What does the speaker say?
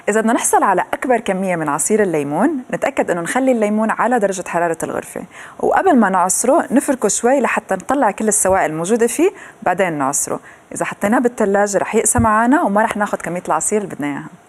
إذا بدنا نحصل على أكبر كمية من عصير الليمون نتأكد إنه نخلي الليمون على درجة حرارة الغرفة، وقبل ما نعصره نفركه شوي لحتى نطلع كل السوائل الموجودة فيه، بعدين نعصره. إذا حطيناه بالثلاجة رح يقسى معنا وما رح ناخد كمية العصير اللي بدنا إياها.